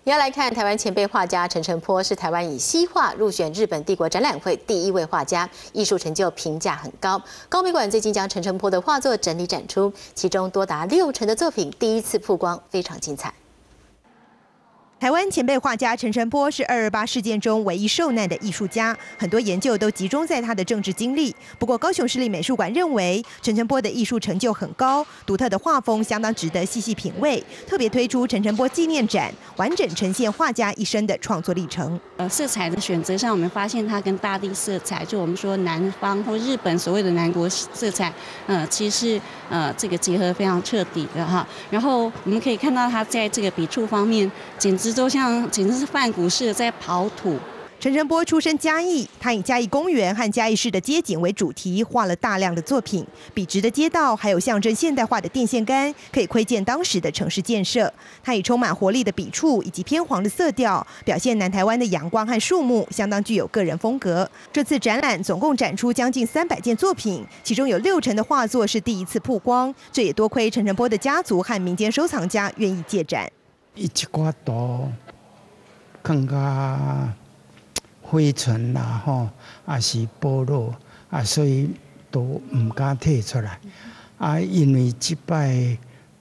也要来看台湾前辈画家陈澄波，是台湾以西画入选日本帝国展览会第1位画家，艺术成就评价很高。高美馆最近将陈澄波的画作整理展出，其中多达60%的作品第一次曝光，非常精彩。 台湾前辈画家陈澄波是228事件中唯一受难的艺术家，很多研究都集中在他的政治经历。不过，高雄市立美术馆认为陈澄波的艺术成就很高，独特的画风相当值得细细品味，特别推出陈澄波纪念展，完整呈现画家一生的创作历程。 色彩的选择上，我们发现它跟大地色彩，就我们说南方或日本所谓的南国色彩，其实这个结合非常彻底的哈。然后我们可以看到他在这个笔触方面，简直是梵谷式的在刨土。 陈澄波出身嘉义，他以嘉义公园和嘉义市的街景为主题，画了大量的作品。笔直的街道，还有象征现代化的电线杆，可以窥见当时的城市建设。他以充满活力的笔触以及偏黄的色调，表现南台湾的阳光和树木，相当具有个人风格。这次展览总共展出将近300件作品，其中有60%的画作是第一次曝光。这也多亏陈澄波的家族和民间收藏家愿意借展。 一寡图更加灰尘啦，吼，也是剥落啊，所以都唔敢摕出来啊，因为即摆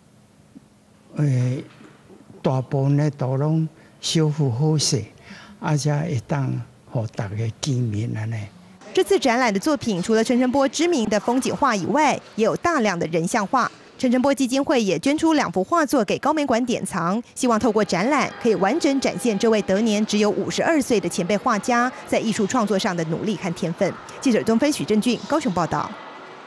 大部分咧都拢修复好势，啊，才会当互大家见面安尼。 这次展览的作品，除了陈澄波知名的风景画以外，也有大量的人像画。陈澄波基金会也捐出2幅画作给高美馆典藏，希望透过展览可以完整展现这位得年只有52岁的前辈画家在艺术创作上的努力和天分。记者钟芬、许正俊高雄报道。